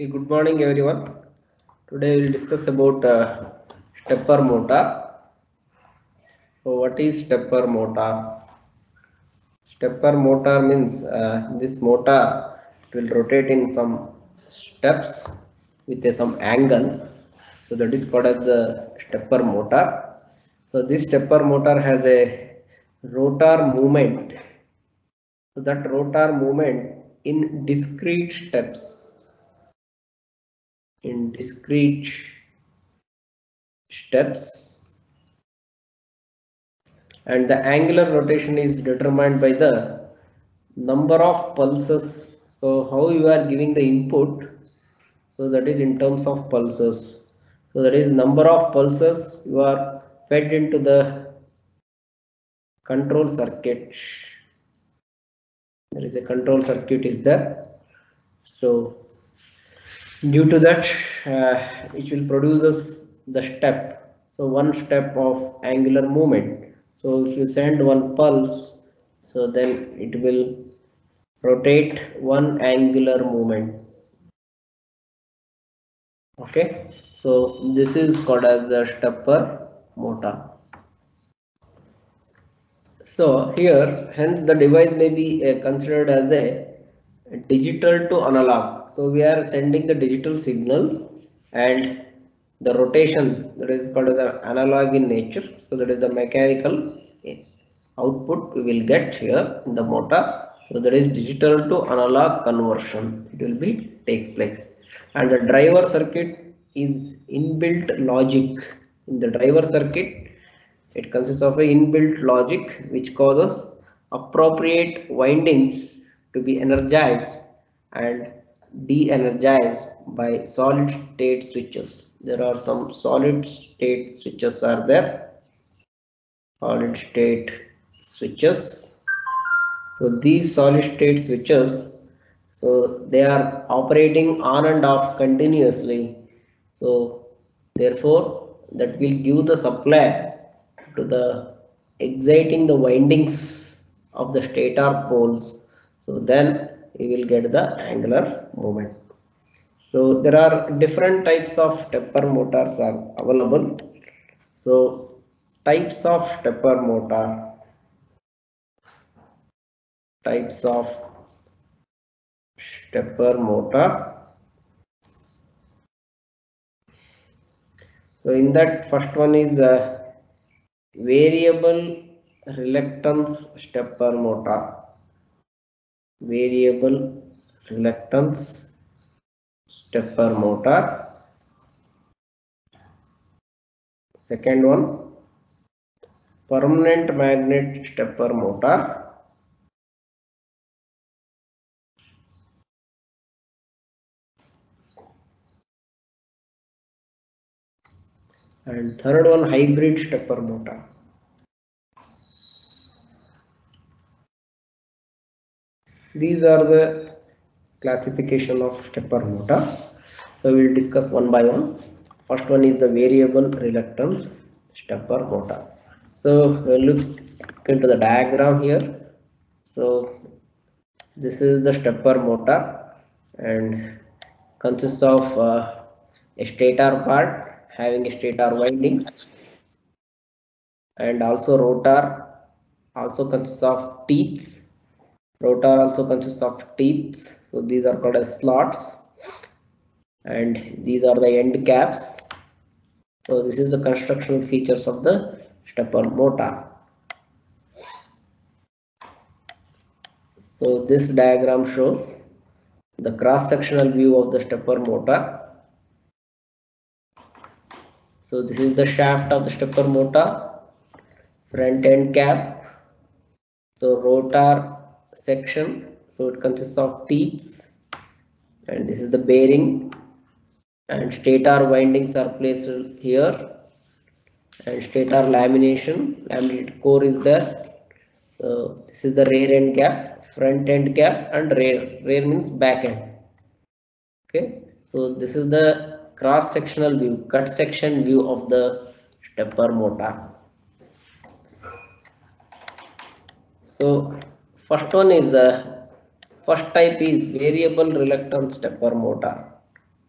Okay, good morning everyone. Today we will discuss about stepper motor. So what is stepper motor? Stepper motor means this motor will rotate in some steps with some angle. So that is called as the stepper motor. So this stepper motor has a rotor movement. So that rotor movement in discrete steps. In discrete steps, and the angular rotation is determined by the number of pulses. So how you are giving the input, so that is in terms of pulses. So that is number of pulses you are fed into the control circuit. There is a control circuit is there. So due to that it will produces the step. So one step of angular movement. So if you send one pulse, so then it will rotate one angular movement. Okay, so this is called as the stepper motor. So here hence the device may be considered as a digital to analog. So we are sending the digital signal, and the rotation, that is called as an analog in nature. So that is the mechanical output we will get here in the motor. So that is digital to analog conversion, it will be takes place. And the driver circuit is inbuilt logic. In the driver circuit, it consists of a inbuilt logic which causes appropriate windings to be energized and de-energized by solid state switches. There are some solid state switches are there. Solid state switches. So these solid state switches, so they are operating on and off continuously. So therefore that will give the supply to the exciting the windings of the stator poles. So then we will get the angular movement. So there are different types of stepper motors are available. So types of stepper motor. Types of stepper motor. So in that, first one is a variable reluctance stepper motor. Variable reluctance stepper motor. Second one, permanent magnet stepper motor. And third one, hybrid stepper motor. These are the classification of stepper motor. So we will discuss one by one. First one is the variable reluctance stepper motor. So we'll look into the diagram here. So this is the stepper motor and consists of a stator part having a stator windings, and also rotor also consists of teeth. Rotor also consists of teeth. So these are called as slots, and these are the end caps. So this is the constructional features of the stepper motor. So this diagram shows the cross-sectional view of the stepper motor. So this is the shaft of the stepper motor, front end cap. So rotor section, so it consists of teeth, and this is the bearing, and stator windings are placed here, and stator laminated core is there. So this is the rear end cap, front end cap, and rear means back end. Okay, so this is the cross sectional view, cut section view of the stepper motor. So first one is first type is variable reluctance stepper motor.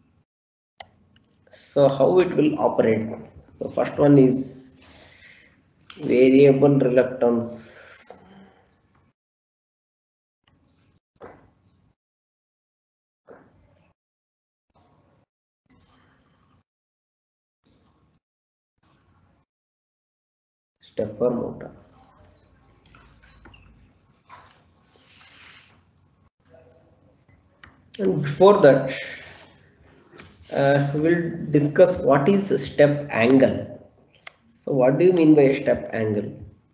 So how it will operate? The first one is variable reluctance. Stepper motor. And before that, we will discuss what is step angle. So what do you mean by a step angle?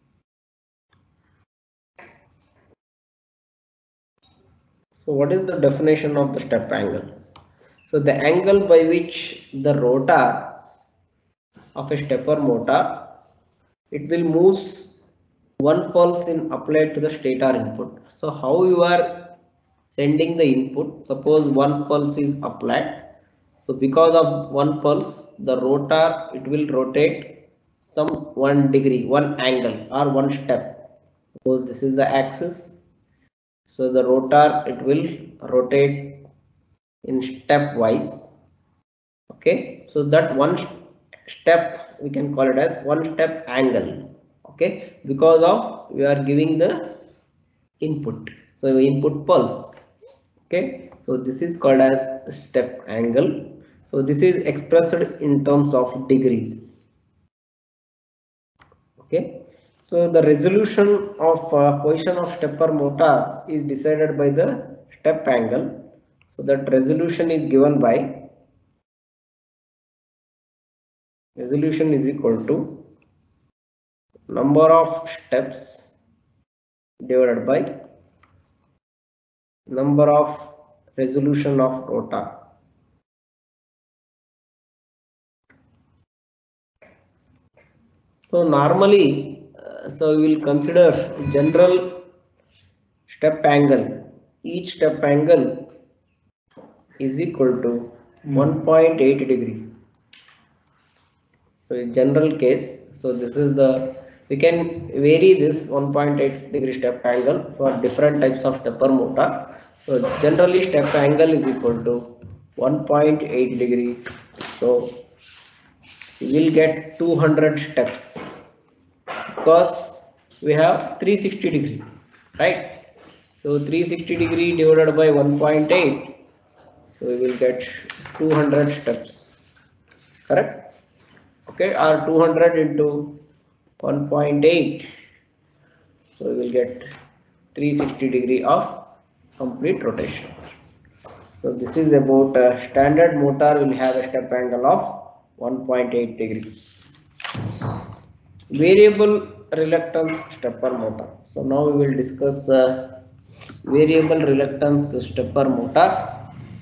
So what is the definition of the step angle? So the angle by which the rotor of a stepper motor, it will move one pulse in applied to the stator input. So how you are sending the input, suppose one pulse is applied. So because of one pulse, the rotor, it will rotate some 1 degree, one angle or one step. Suppose this is the axis. So the rotor, it will rotate in stepwise. Okay, so that one step, we can call it as one step angle. Okay, because of we are giving the input, so input pulse. Okay, so this is called as step angle. So this is expressed in terms of degrees. Okay, so the resolution of position of stepper motor is decided by the step angle. So that resolution is given by, resolution is equal to number of steps divided by number of resolution of rotor. So normally, so we will consider general step angle. Each step angle is equal to 1.8 degree. So in general case, so this is the, we can vary this 1.8 degree step angle for different types of stepper motor. So generally step angle is equal to 1.8 degree. So you will get 200 steps because we have 360 degree, right? So 360 degree divided by 1.8, so we will get 200 steps, correct? Okay, or 200 into 1.8, so we will get 360 degree of complete rotation. So this is about a standard motor will have a step angle of 1.8 degree. Variable reluctance stepper motor. So now we will discuss variable reluctance stepper motor.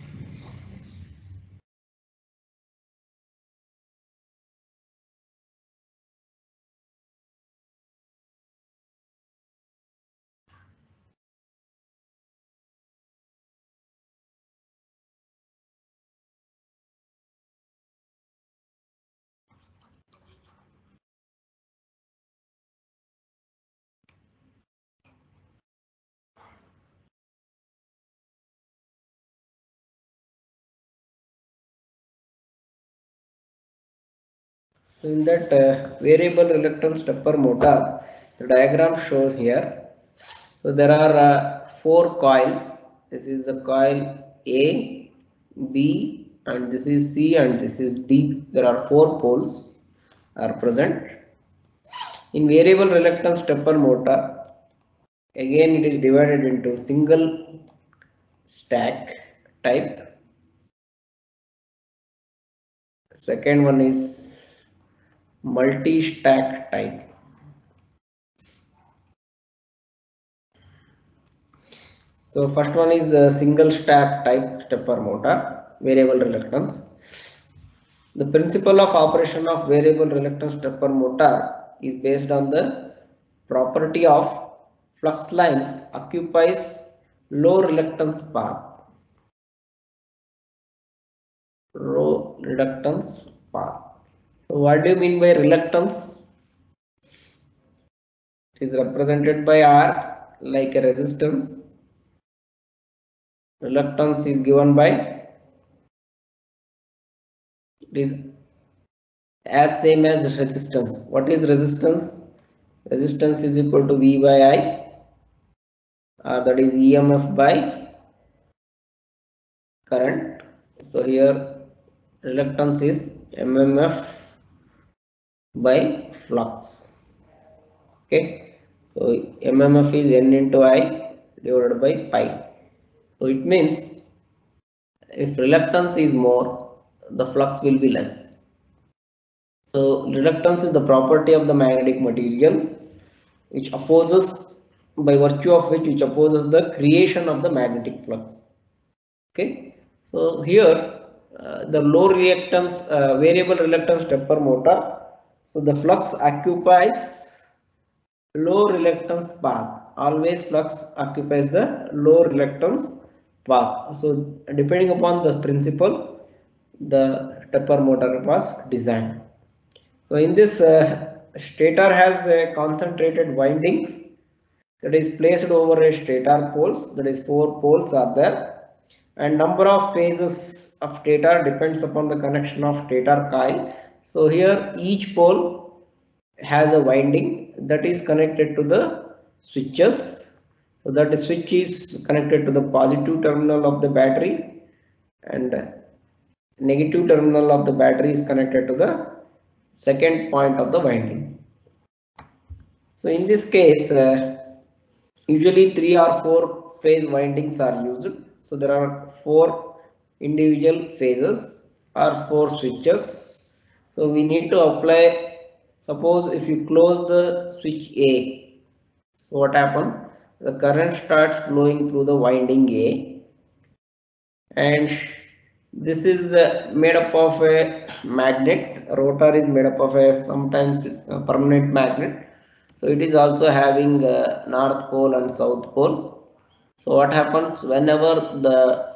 So in that variable reluctance stepper motor, the diagram shows here. So there are 4 coils. This is the coil A, B, and this is C, and this is D. There are 4 poles are present. In variable reluctance stepper motor, again it is divided into single stack type. Second one is multi-stack type. So first one is a single stack type stepper motor, variable reluctance. The principle of operation of variable reluctance stepper motor is based on the property of flux lines occupies low reluctance path. Low reluctance path. So what do you mean by reluctance? It is represented by R like a resistance. Reluctance is given by It is as same as resistance. What is resistance? Resistance is equal to V by I, that is EMF by current. So here reluctance is MMF by flux. Okay, so MMF is N into I divided by pi. So it means if reluctance is more, the flux will be less. So reluctance is the property of the magnetic material which opposes, by virtue of which opposes the creation of the magnetic flux. Okay, so here the low reluctance, variable reluctance stepper motor. So the flux occupies low reluctance path. Always flux occupies the low reluctance path. So depending upon the principle, the stepper motor was designed. So in this stator has concentrated windings that is placed over a stator poles, that is 4 poles are there, and number of phases of stator depends upon the connection of stator coil. So here each pole has a winding that is connected to the switches. So that switch is connected to the positive terminal of the battery, and negative terminal of the battery is connected to the second point of the winding. So in this case, usually 3 or 4 phase windings are used. So there are 4 individual phases or 4 switches. So we need to apply, suppose if you close the switch A, so what happens? The current starts flowing through the winding A, and this is made up of a magnet. Rotor is made up of a sometimes permanent magnet. So it is also having north pole and south pole. So what happens whenever the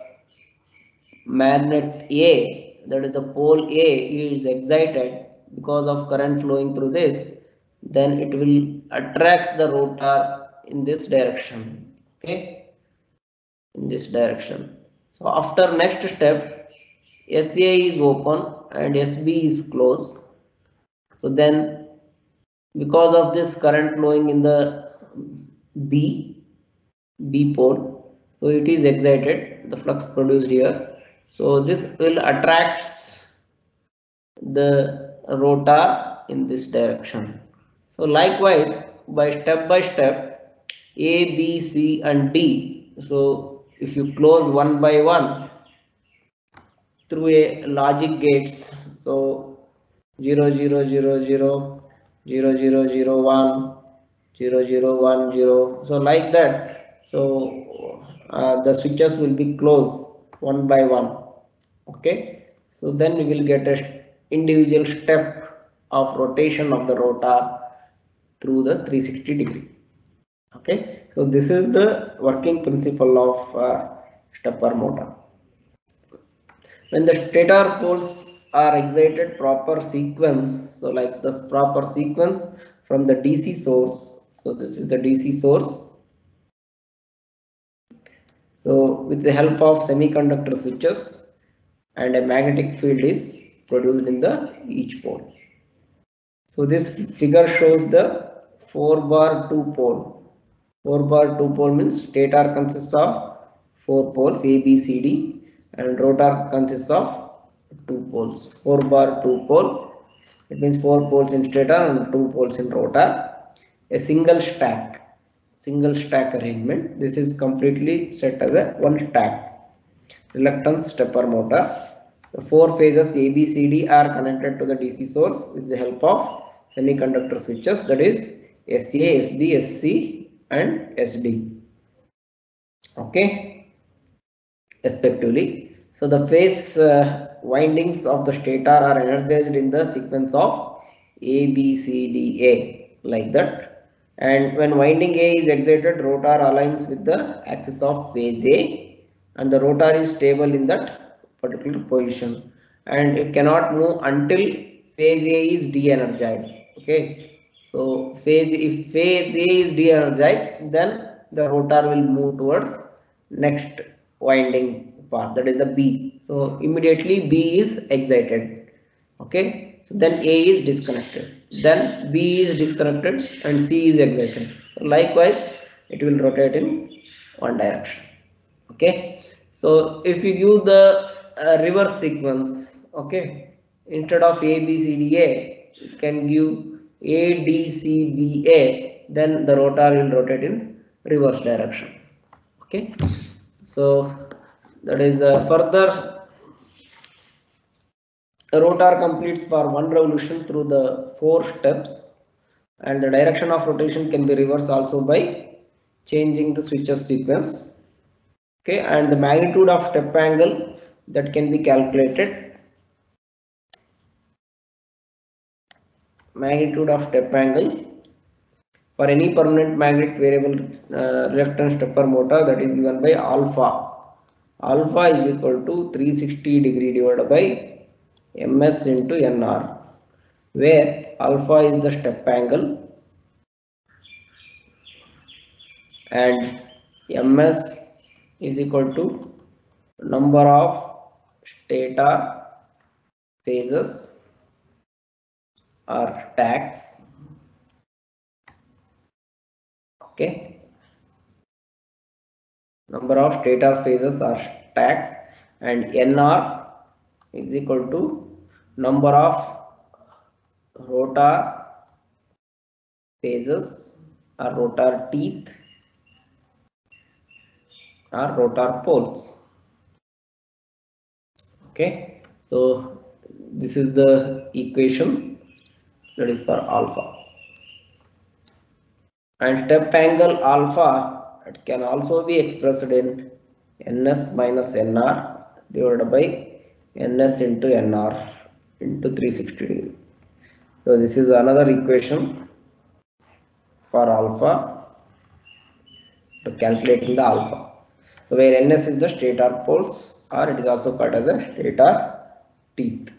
magnet A, that is the pole A, is excited because of current flowing through this, then it will attracts the rotor in this direction. Okay, in this direction. So after next step, SA is open and SB is closed. So then because of this current flowing in the B pole, so it is excited, the flux produced here. So this will attract the rotor in this direction. So likewise, by step, A, B, C and D. So if you close one by one through a logic gates, so 0 0 0 0 0 0 0 1 0 0 1 0, so like that. So the switches will be closed one by one. Okay, so then we will get a individual step of rotation of the rotor through the 360-degree. Okay, so this is the working principle of stepper motor. When the stator poles are excited proper sequence, so like this proper sequence from the DC source. So this is the DC source. So with the help of semiconductor switches, and a magnetic field is produced in the each pole. So this figure shows the 4-bar 2-pole. 4-bar 2-pole means stator consists of 4 poles A, B, C, D, and rotor consists of 2 poles. 4-bar 2-pole. It means 4 poles in stator and 2 poles in rotor. A single stack arrangement. This is completely set as a one stack. Reluctance stepper motor. The 4 phases A, B, C, D are connected to the DC source with the help of semiconductor switches, that is SA, SB, SC and SD. Okay, respectively. So the phase windings of the stator are energized in the sequence of A, B, C, D, A, like that. And when winding A is excited, rotor aligns with the axis of phase A, and the rotor is stable in that particular position, and it cannot move until phase A is de-energized. Okay, so if phase A is de-energized, then the rotor will move towards next winding path, that is the B. So immediately B is excited. Okay, so then A is disconnected, then B is disconnected, and C is excited. So likewise, it will rotate in one direction. Okay, so if you give the reverse sequence, okay, instead of A B C D A, you can give A D C B A, then the rotor will rotate in reverse direction. Okay, so that is further. The rotor completes for one revolution through the 4 steps, and the direction of rotation can be reversed also by changing the switches sequence. Okay, and the magnitude of step angle that can be calculated. Magnitude of step angle for any permanent magnetic variable reluctance stepper motor, that is given by alpha. Alpha is equal to 360 degree divided by ms into nr, where alpha is the step angle and ms is equal to number of stator phases or tacks. Okay, number of stator phases or tacks, and nr is equal to number of rotor phases or rotor teeth or rotor poles. Okay, so this is the equation that is for alpha. And step angle alpha, it can also be expressed in ns minus nr divided by ns into nr into 360 degree. So this is another equation for alpha to calculating the alpha. So where ns is the stator poles, or it is also called as a stator teeth.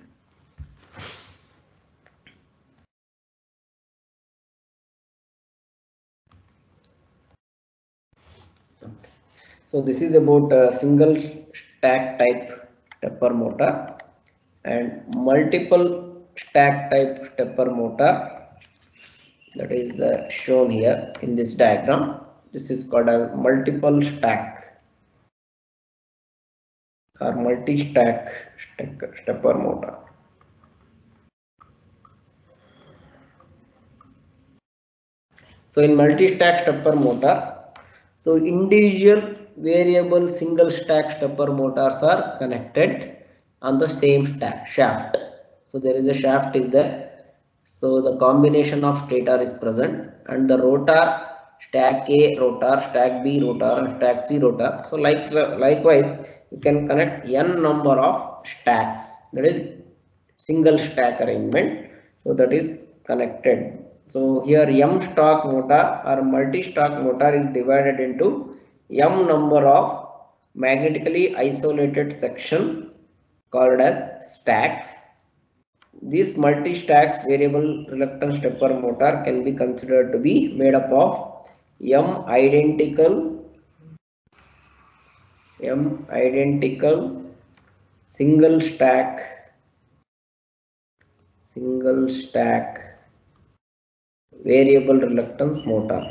Okay. So this is about a single stack type stepper motor and multiple stack type stepper motor, that is shown here in this diagram. This is called as multiple stack or multi-stack stepper motor. So in multi-stack stepper motor, so individual variable single stack stepper motors are connected on the same shaft. So there is a shaft is there. So the combination of stator is present, and the rotor, stack A rotor, stack B rotor, and stack C rotor. So likewise, you can connect n number of stacks. That is single stack arrangement. So that is connected. So here M stock motor or multi-stock motor is divided into M number of magnetically isolated section called as stacks. This multi-stacks variable reluctance stepper motor can be considered to be made up of M identical single stack variable reluctance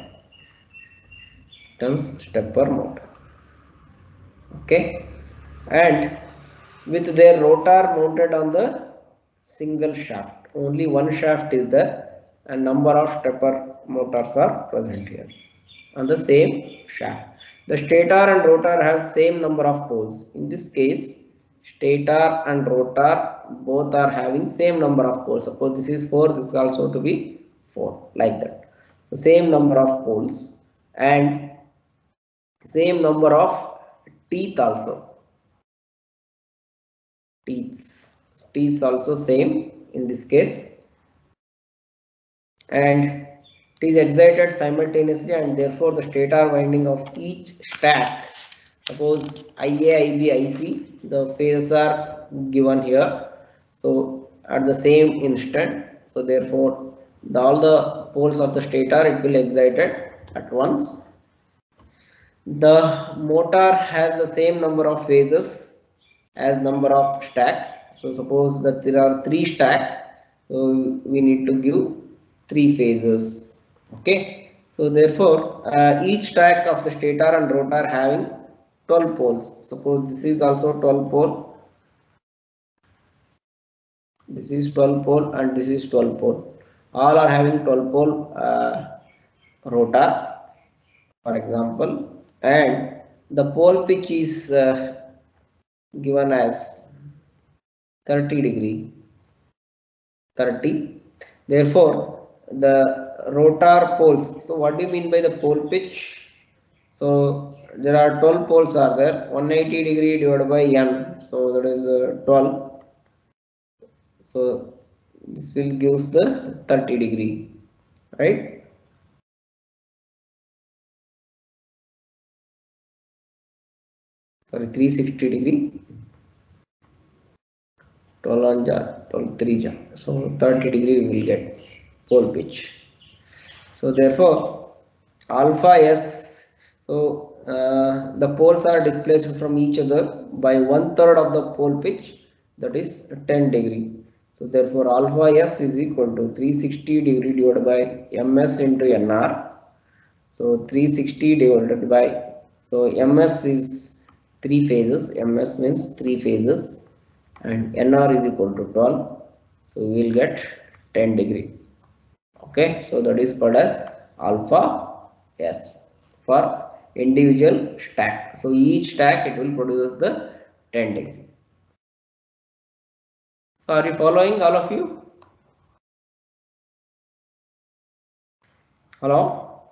stepper motor. Okay, and with their rotor mounted on the single shaft, only one shaft is there, and number of stepper motors are present here on the same shaft. The stator and rotor have same number of poles. In this case, stator and rotor both are having same number of poles. Suppose this is 4, this is also to be 4, like that. The same number of poles and same number of teeth also. Teeth also same in this case, and it is excited simultaneously, and therefore the stator winding of each stack, suppose IA, IB, IC, the phases are given here, so at the same instant, so therefore all the poles of the stator, it will excited at once. The motor has the same number of phases as number of stacks. So suppose that there are 3 stacks, so we need to give 3 phases. Okay, so therefore each stack of the stator and rotor having 12 poles. Suppose this is also 12 pole, this is 12 pole, and this is 12 pole. All are having 12 pole rotor, for example, and the pole pitch is given as 30°. 30. Therefore, the rotor poles. So, what do you mean by the pole pitch? So, there are 12 poles are there. 180° divided by n. So, that is 12. So, this will gives the 30°, right? Sorry, 360°. 12 on jar, 12 3 jar. So 30° we will get pole pitch. So therefore alpha s. So the poles are displaced from each other by 1/3 of the pole pitch, that is 10°. So therefore alpha s is equal to 360° divided by ms into nr. So 360 divided by, so ms is 3 phases, ms means 3 phases, and nr is equal to 12, so we will get 10°. Okay, so that is called as alpha s for individual stack. So each stack it will produce the 10°. So are you following, all of you? Hello?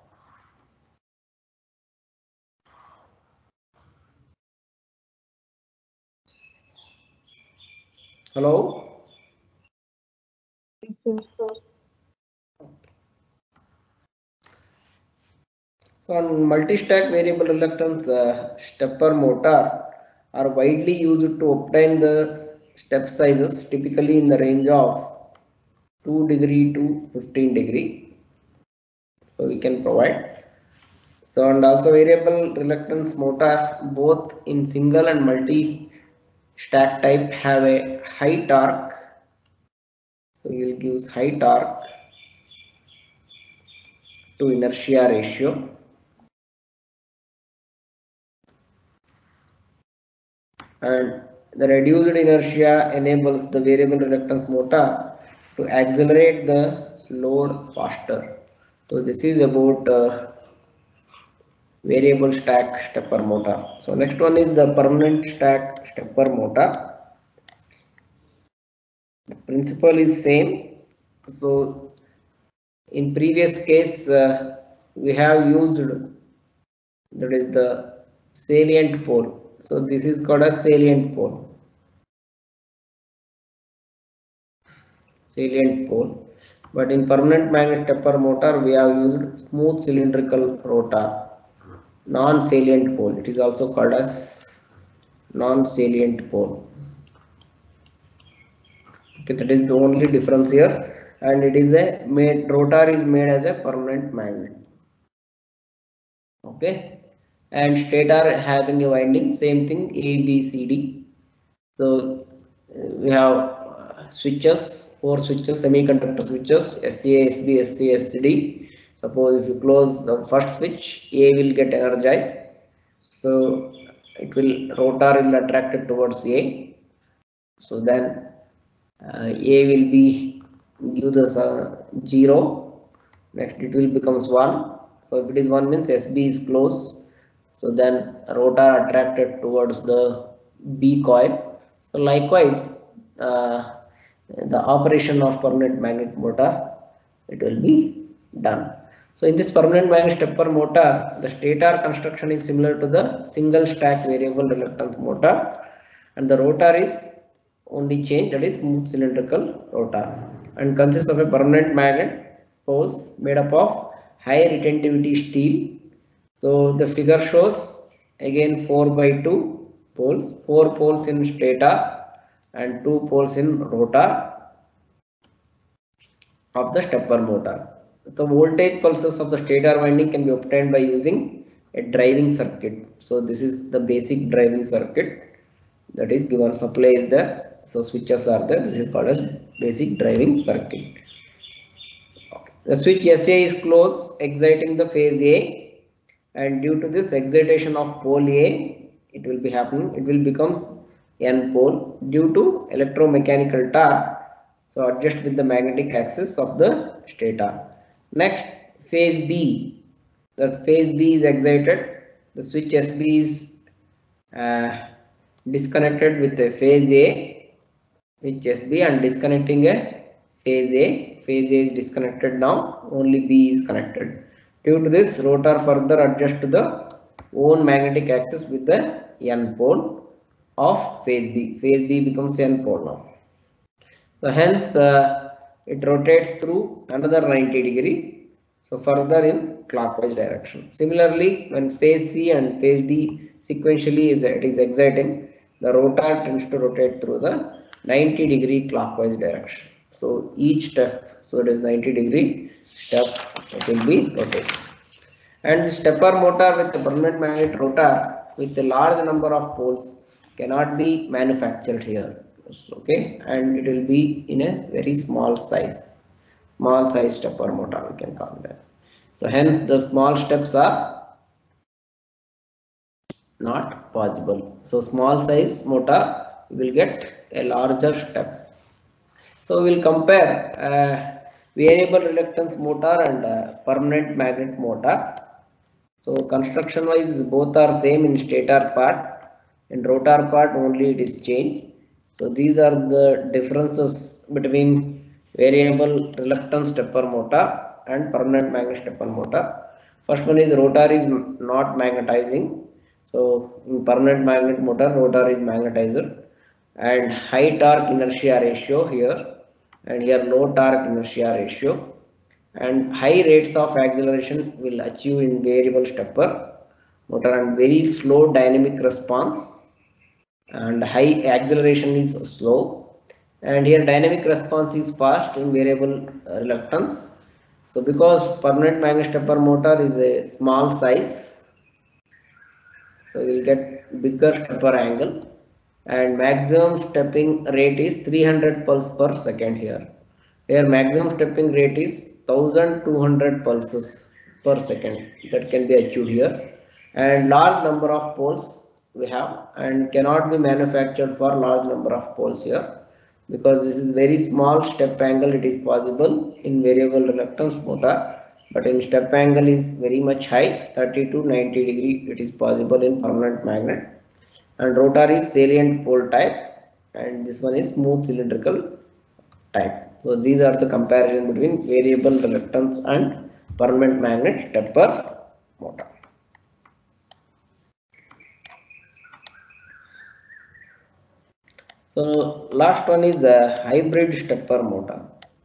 Hello? Yes, sir. So on multi-stack variable reluctance stepper motor are widely used to obtain the step sizes typically in the range of 2° to 15°. So we can provide. So and also variable reluctance motor both in single and multi-stack type have a high torque. So you will give high torque to inertia ratio. And the reduced inertia enables the variable reluctance motor to accelerate the load faster. So this is about variable stack stepper motor. So next one is the permanent stack stepper motor. The principle is same. So in previous case we have used, that is the salient pole. So this is called a salient pole. But in permanent magnet stepper motor we have used smooth cylindrical rotor, non-salient pole. It is also called as non-salient pole. Okay, that is the only difference here, and it is a rotor is made as a permanent magnet. Okay, and stator having a winding, same thing, A, B, C, D. So we have switches, 4 switches, semiconductor switches, SA, SB, SC, SD. Suppose if you close the first switch, A will get energized. So it will, rotor will attract it towards A. So then A will be give the 0. Next it will becomes 1. So if it is 1 means SB is closed. So then rotor attracted towards the B coil. So likewise the operation of permanent magnet motor, it will be done. So in this permanent magnet stepper motor, the stator construction is similar to the single stack variable reluctance motor, and the rotor is only changed, that is smooth cylindrical rotor, and consists of a permanent magnet poles made up of high retentivity steel. So the figure shows again 4x2 poles, 4 poles in stator and 2 poles in rotor of the stepper motor. The voltage pulses of the stator winding can be obtained by using a driving circuit. So this is the basic driving circuit. that is given supply is there, so switches are there. This is called as basic driving circuit. Okay. The switch SA is closed, exciting the phase A, and due to this excitation of pole A, it will be happening. It will becomes N pole due to electromechanical torque. So adjust with the magnetic axis of the stator. Next, phase B. The phase B is excited. The switch SB is disconnected with the phase A, which SB, and disconnecting a phase A. Phase A is disconnected now. Only B is connected. Due to this, rotor further adjusts to the own magnetic axis with the N pole of phase B. Phase B becomes N pole now. So hence it rotates through another 90 degree. So further in clockwise direction. Similarly, when phase C and phase D sequentially it is exciting, the rotor tends to rotate through the 90 degree clockwise direction. So each step, so it is 90 degree step, it will be rotated. And the stepper motor with the permanent magnet rotor with a large number of poles cannot be manufactured here. Okay, and it will be in a very small size stepper motor, we can call that. So hence the small steps are not possible. So small size motor will get a larger step. So we will compare variable reluctance motor and permanent magnet motor. So construction wise both are same in stator part, in rotor part only it is changed. So these are the differences between variable reluctance stepper motor and permanent magnet stepper motor. First one is rotor is not magnetizing. So in permanent magnet motor, rotor is magnetizer, and high torque inertia ratio here, and here low torque inertia ratio, and high rates of acceleration will achieve in variable stepper motor, and very slow dynamic response, and high acceleration is slow, and here dynamic response is fast in variable reluctance. So because permanent magnet stepper motor is a small size, so you will get bigger stepper angle, and maximum stepping rate is 300 pulses per second here. Here maximum stepping rate is 1200 pulses per second that can be achieved here, and large number of poles we have, and cannot be manufactured for large number of poles here, because this is very small step angle. It is possible in variable reluctance motor, but in step angle is very much high, 30 to 90 degree it is possible in permanent magnet. And rotor is salient pole type, and this one is smooth cylindrical type. So these are the comparison between variable reluctance and permanent magnet stepper motor. So last one is a hybrid stepper motor.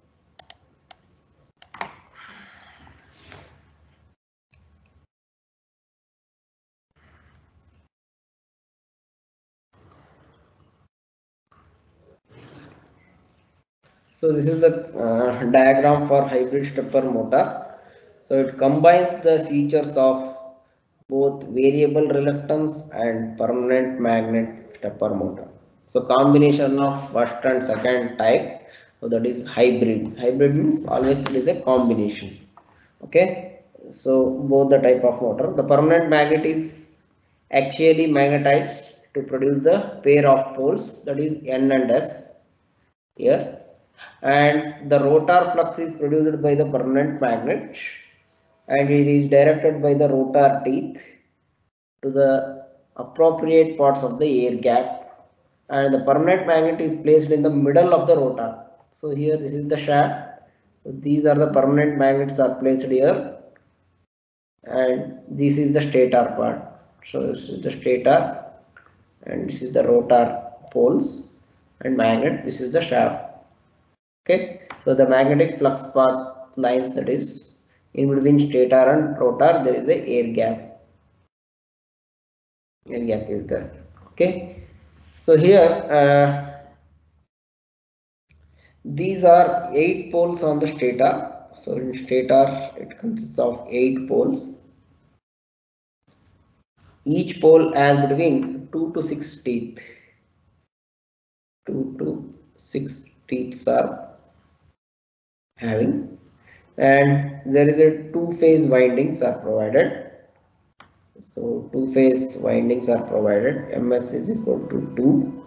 So this is the diagram for hybrid stepper motor. So it combines the features of both variable reluctance and permanent magnet stepper motor. So combination of first and second type, so that is hybrid. Hybrid means always it is a combination. Okay, so both the type of motor. The permanent magnet is actually magnetized to produce the pair of poles, that is N and S here, and the rotor flux is produced by the permanent magnet, and it is directed by the rotor teeth to the appropriate parts of the air gap, and the permanent magnet is placed in the middle of the rotor. So here this is the shaft, so these are the permanent magnets are placed here, and this is the stator part. So this is the stator, and this is the rotor poles and magnet, this is the shaft. Okay, so the magnetic flux path lines, that is in between stator and rotor there is a air gap. Air gap is there. Okay, so here these are 8 poles on the stator. So in stator it consists of 8 poles. Each pole has between 2 to 6 teeth. 2 to 6 teeth are having, and there is a two-phase windings are provided. So two-phase windings are provided. MS is equal to 2,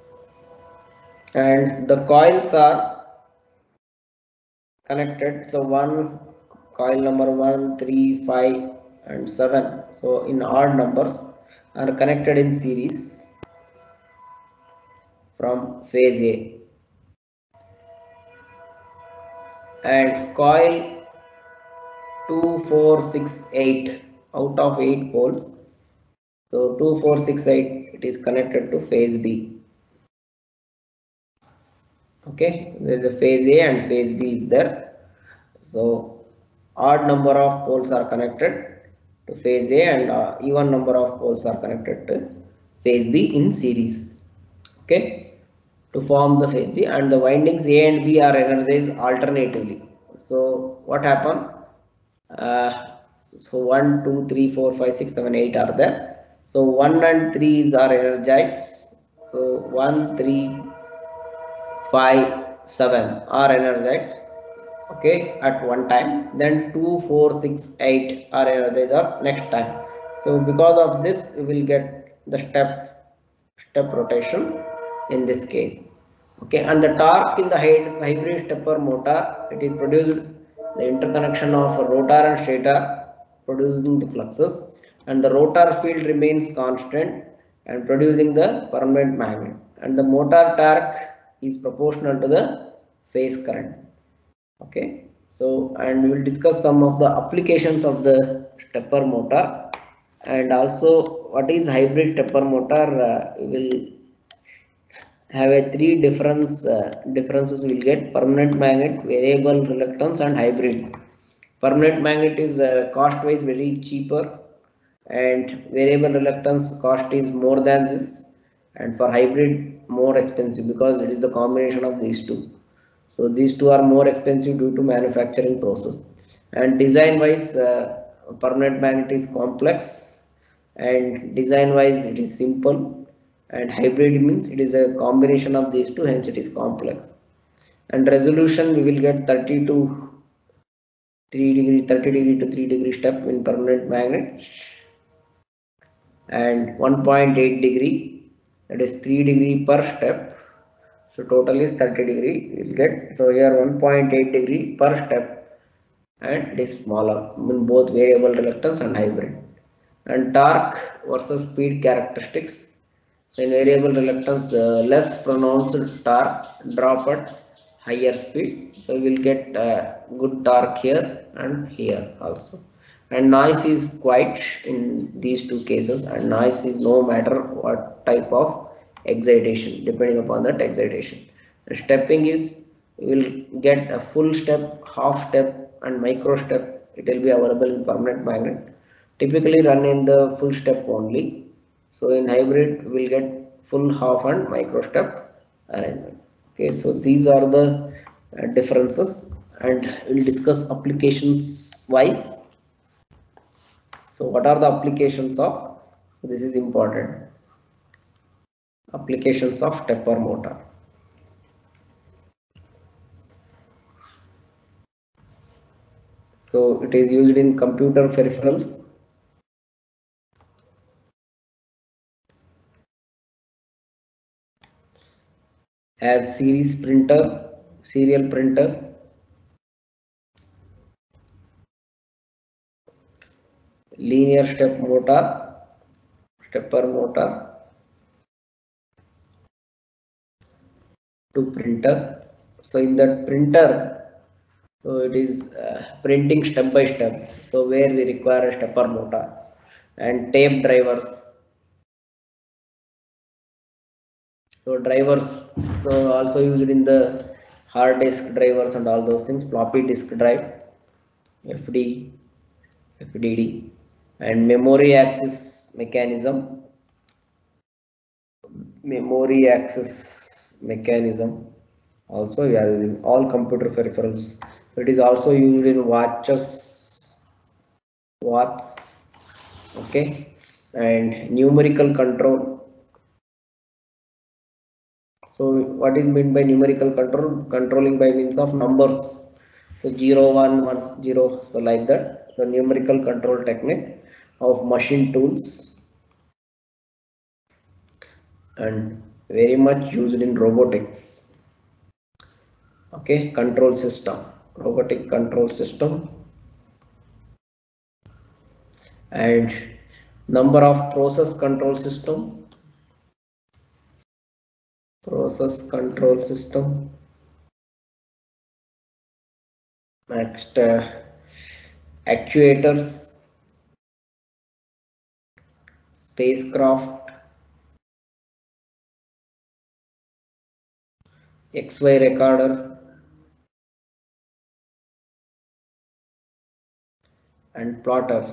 and the coils are connected. So one coil number 1, 3, 5, and 7. So in odd numbers are connected in series from phase A, and coil 2, 4, 6, 8 out of 8 poles. So 2, 4, 6, 8 it is connected to phase B. Okay, there is a phase A and phase B is there. So odd number of poles are connected to phase A, and even number of poles are connected to phase B in series. Okay, to form the phase B, and the windings A and B are energized alternatively. So what happened? So 1, 2, 3, 4, 5, 6, 7, 8 are there. So 1 and 3 are energized. So 1, 3, 5, 7 are energized, okay, at one time. Then 2, 4, 6, 8 are energized are next time. So because of this we will get the step rotation in this case. Okay, and the torque in the hybrid stepper motor, it is produced the interconnection of rotor and stator producing the fluxes, and the rotor field remains constant and producing the permanent magnet, and the motor torque is proportional to the phase current. Okay, so and we will discuss some of the applications of the stepper motor, and also what is hybrid stepper motor. We will have a three differences we will get: permanent magnet, variable reluctance, and hybrid. Permanent magnet is cost wise very cheaper, and variable reluctance cost is more than this, and for hybrid more expensive because it is the combination of these two. So these two are more expensive due to manufacturing process, and design wise permanent magnet is complex, and design wise it is simple, and hybrid means it is a combination of these two, hence it is complex. And resolution we will get 30 to 3 degree 30 degree to 3 degree step in permanent magnet, and 1.8 degree, that is 3 degree per step. So total is 30 degree we will get. So here 1.8 degree per step, and it is smaller in both variable reluctance and hybrid. And torque versus speed characteristics. So in variable reluctance, less pronounced torque drop at higher speed. So we will get good torque here and here also. And noise is quiet in these two cases, and noise is no matter what type of excitation, depending upon that excitation. And stepping is, we will get a full step, half step, and micro step. It will be available in permanent magnet. Typically run in the full step only. So in hybrid we will get full, half, and micro step arrangement. Okay, so these are the differences, and we'll discuss applications wise. So what are the applications of? So this is important. Applications of stepper motor. So it is used in computer peripherals, as series printer, serial printer, linear step motor, stepper motor, to printer. So in that printer, so it is printing step by step. So where we require a stepper motor, and tape drivers. So drivers, so also used in the hard disk drivers and all those things, floppy disk drive, FD, FDD, and memory access mechanism, also we are using all computer peripherals. So it is also used in watches, okay, and numerical control. So what is meant by numerical control? Controlling by means of numbers. So 0, 1, 1, 0. So like that. The numerical control technique of machine tools and very much used in robotics. Okay, control system, robotic control system, and number of process control system. Next, actuators, spacecraft, XY recorder, and plotters.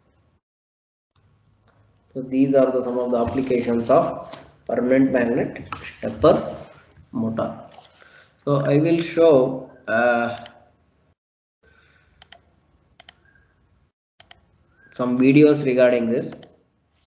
So these are some of the applications of permanent magnet stepper motor. So I will show some videos regarding this.